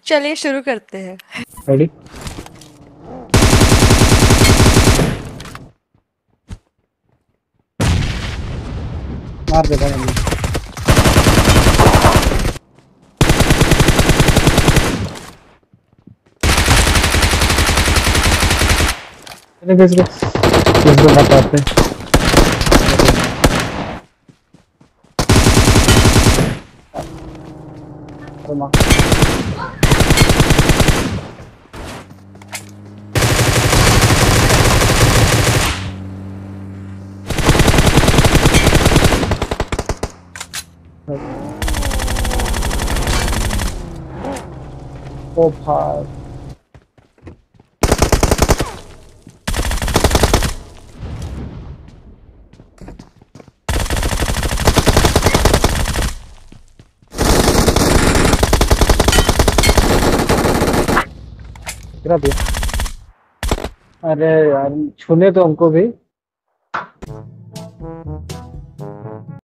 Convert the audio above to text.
चलिए शुरू करते हैं। रेडी। मार दे भाई हमने। चले किस को बताते अरे माँ ओ भाई गिरा दिया। अरे यार छूने तो हमको भी।